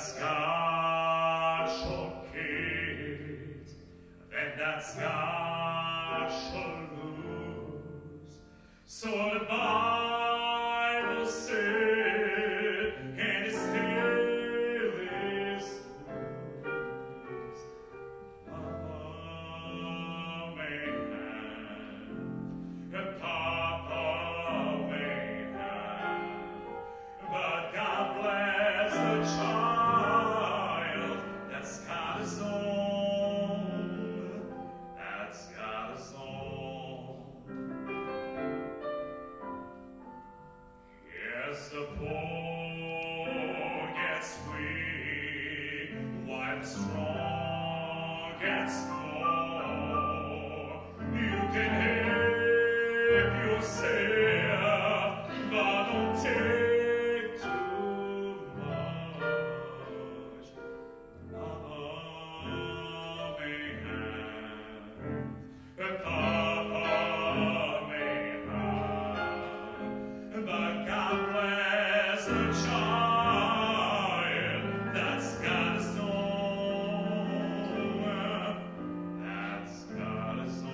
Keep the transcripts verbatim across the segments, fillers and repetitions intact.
das God shall get, then that's God shall lose. So the Bible said, and it still is news. Mama may have, and Papa may have, but God bless the child that's got his own, that's got his own. Yes, the poor gets weak, while the strong gets more. You can help yourself, but don't take too much. Mama may have, Papa may have, but God bless the child that's got his own, that's got his own.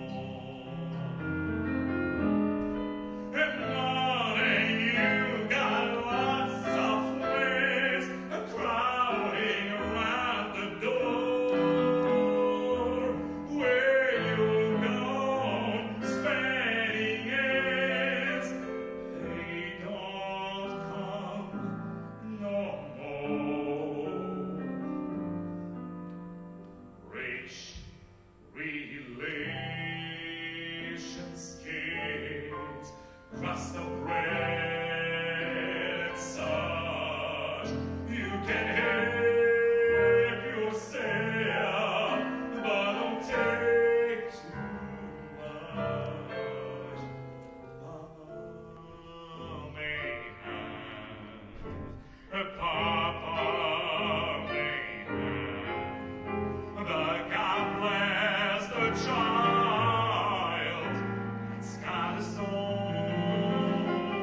And money, you got lots of ways of crowding around the door. Where you gone, spending ends, they don't come no more. Rich relations kids cross the bread such you can help yourself, but don't take too much. Mama may have, Papa may have, but God bless the child that's got his own,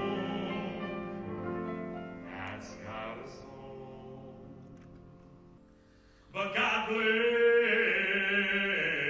that's got his own. But God bless